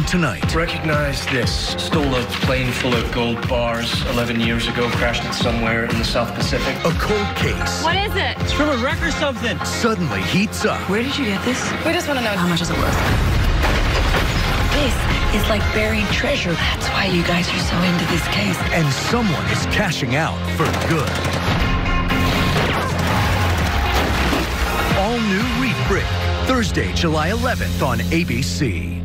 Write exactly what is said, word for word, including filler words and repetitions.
tonight. Recognize this. Stole a plane full of gold bars eleven years ago, crashed it somewhere in the South Pacific. A cold case What is it? It's from a wreck or something. suddenly heats up. Where did you get this? We just want to know how much is it worth. This is like buried treasure. That's why you guys are so into this case. And someone is cashing out for good. All new Reef Break, Thursday, July eleventh on A B C.